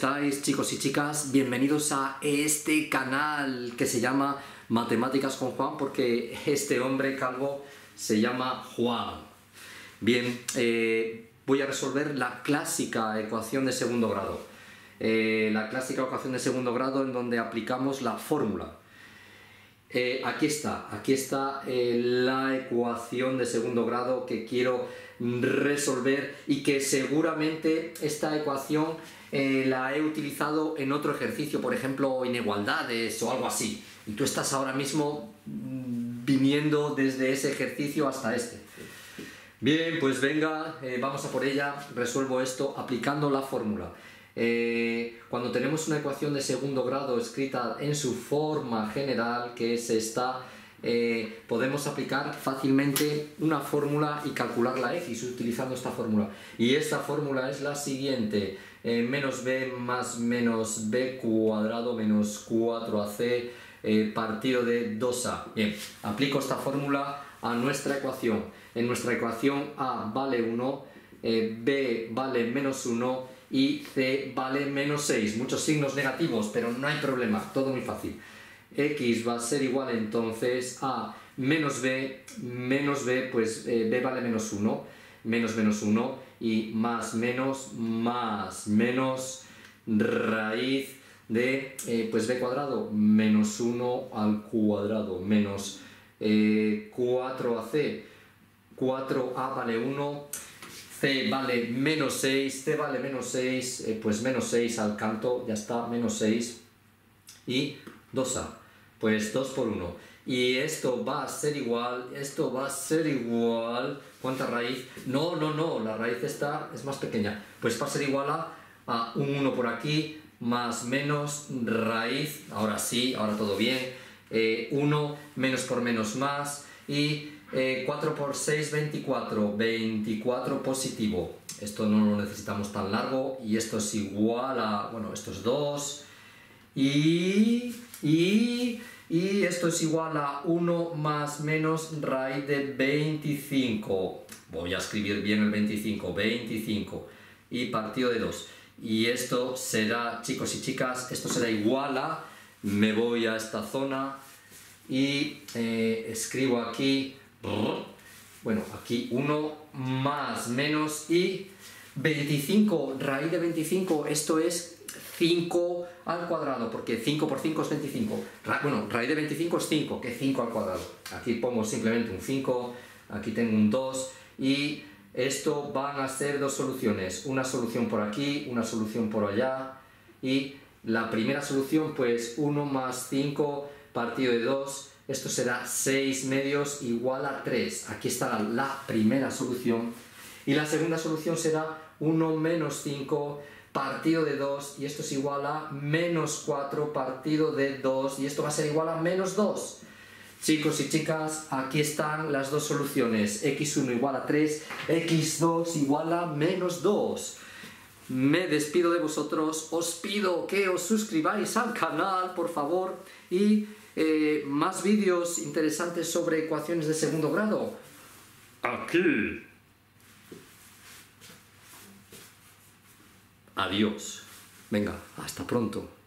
estáis, chicos y chicas? Bienvenidos a este canal que se llama Matemáticas con Juan, porque este hombre calvo se llama Juan. Bien, voy a resolver la clásica ecuación de segundo grado. La clásica ecuación de segundo grado en donde aplicamos la fórmula. Aquí está la ecuación de segundo grado que quiero resolver y que seguramente esta ecuación la he utilizado en otro ejercicio, por ejemplo inigualdades o algo así, y tú estás ahora mismo viniendo desde ese ejercicio hasta este. Bien, pues venga, vamos a por ella. Resuelvo esto aplicando la fórmula. Cuando tenemos una ecuación de segundo grado escrita en su forma general, que es esta, podemos aplicar fácilmente una fórmula y calcular la x utilizando esta fórmula. Y esta fórmula es la siguiente: menos b más menos b cuadrado menos 4ac partido de 2a. Bien, aplico esta fórmula a nuestra ecuación. En nuestra ecuación a vale 1, b vale menos 1 y c vale menos 6. Muchos signos negativos, pero no hay problema, todo muy fácil. X va a ser igual entonces a menos b, pues b vale menos 1, menos 1 y más menos raíz de pues b cuadrado menos 1 al cuadrado menos 4ac, 4a vale 1, c vale menos 6, c vale menos 6, pues menos 6 al canto, ya está, menos 6 y 2a, pues 2 por 1. Y esto va a ser igual, ¿cuánta raíz? No, la raíz esta es más pequeña, pues va a ser igual a un 1 por aquí, más menos raíz, ahora sí, ahora todo bien, 1 menos por menos más y 4 por 6, 24, 24 positivo. Esto no lo necesitamos tan largo y esto es igual a, bueno, esto es 2 y esto es igual a 1 más menos raíz de 25. Voy a escribir bien el 25 y partido de 2. Y esto será, chicos y chicas, esto será igual a, me voy a esta zona y escribo aquí, bueno, aquí 1 más menos y 25, raíz de 25, esto es 5 al cuadrado, porque 5 por 5 es 25. Bueno, raíz de 25 es 5, que 5 al cuadrado. Aquí pongo simplemente un 5, aquí tengo un 2 y esto van a ser dos soluciones, una solución por aquí, una solución por allá, y la primera solución pues 1 más 5 partido de 2, esto será 6 medios igual a 3, aquí está la primera solución, y la segunda solución será 1 menos 5 partido de 2, y esto es igual a menos 4 partido de 2, y esto va a ser igual a menos 2. Chicos y chicas, aquí están las dos soluciones, x1 igual a 3, x2 igual a menos 2. Me despido de vosotros, os pido que os suscribáis al canal, por favor, y más vídeos interesantes sobre ecuaciones de segundo grado aquí. Adiós. Venga, hasta pronto.